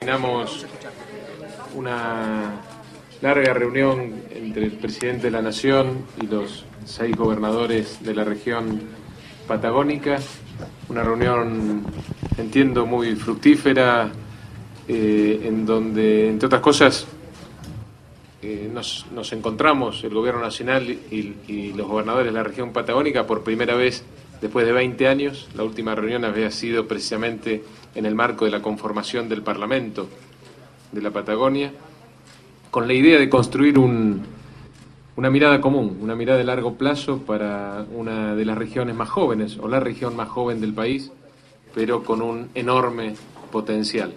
Terminamos una larga reunión entre el presidente de la Nación y los 6 gobernadores de la región patagónica. Una reunión, entiendo, muy fructífera, en donde, entre otras cosas, nos encontramos el Gobierno Nacional y los gobernadores de la región patagónica por primera vez después de 20 años. La última reunión había sido precisamente en el marco de la conformación del Parlamento de la Patagonia, con la idea de construir una mirada común, una mirada de largo plazo para una de las regiones más jóvenes, o la región más joven del país, pero con un enorme potencial.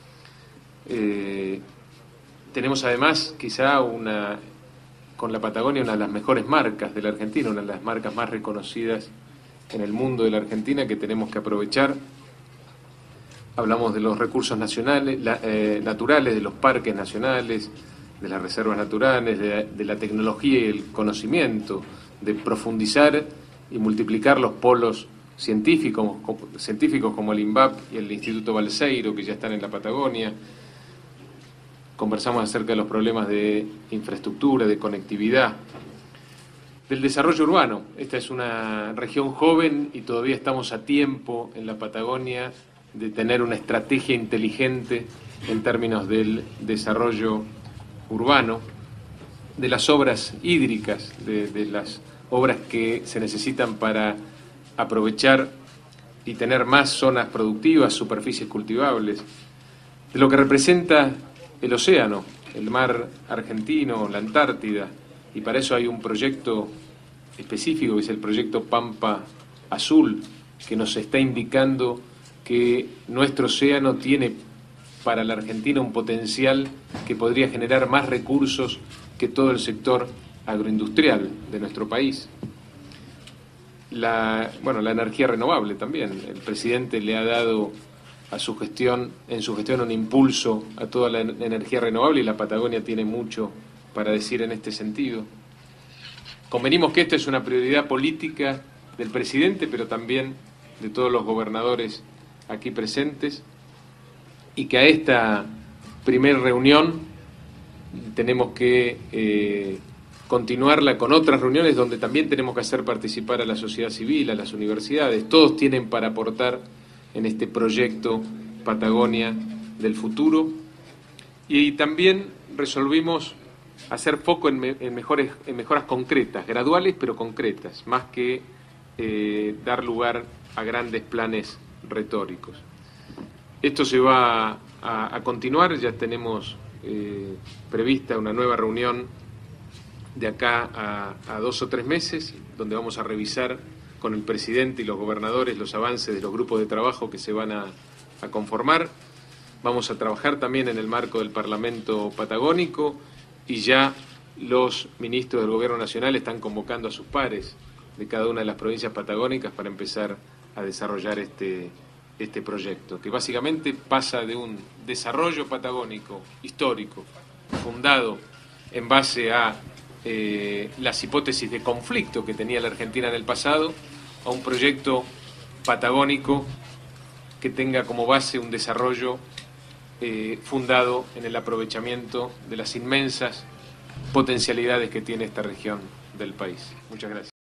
Tenemos además, quizá, con la Patagonia, una de las mejores marcas de la Argentina, una de las marcas más reconocidas en el mundo de la Argentina, que tenemos que aprovechar. Hablamos de los recursos nacionales, naturales, de los parques nacionales, de las reservas naturales, de la tecnología y el conocimiento, de profundizar y multiplicar los polos científicos como el INVAP y el Instituto Balseiro, que ya están en la Patagonia. Conversamos acerca de los problemas de infraestructura, de conectividad, del desarrollo urbano. Esta es una región joven y todavía estamos a tiempo en la Patagonia de tener una estrategia inteligente en términos del desarrollo urbano, de las obras hídricas, de las obras que se necesitan para aprovechar y tener más zonas productivas, superficies cultivables, de lo que representa el océano, el mar argentino, la Antártida, y para eso hay un proyecto específico que es el proyecto Pampa Azul, que nos está indicando que nuestro océano tiene para la Argentina un potencial que podría generar más recursos que todo el sector agroindustrial de nuestro país. La energía renovable también. El presidente le ha dado en su gestión un impulso a toda la energía renovable y la Patagonia tiene mucho para decir en este sentido. Convenimos que esta es una prioridad política del presidente, pero también de todos los gobernadores aquí presentes, y que a esta primera reunión tenemos que continuarla con otras reuniones donde también tenemos que hacer participar a la sociedad civil, a las universidades. Todos tienen para aportar en este proyecto Patagonia del futuro, y también resolvimos hacer foco en mejoras concretas, graduales pero concretas, más que dar lugar a grandes planes retóricos. Esto se va a continuar, ya tenemos prevista una nueva reunión de acá a 2 o 3 meses, donde vamos a revisar con el presidente y los gobernadores los avances de los grupos de trabajo que se van a conformar. Vamos a trabajar también en el marco del Parlamento patagónico, y ya los ministros del Gobierno Nacional están convocando a sus pares de cada una de las provincias patagónicas para empezar a desarrollar este proyecto, que básicamente pasa de un desarrollo patagónico histórico, fundado en base a las hipótesis de conflicto que tenía la Argentina en el pasado, a un proyecto patagónico que tenga como base un desarrollo fundado en el aprovechamiento de las inmensas potencialidades que tiene esta región del país. Muchas gracias.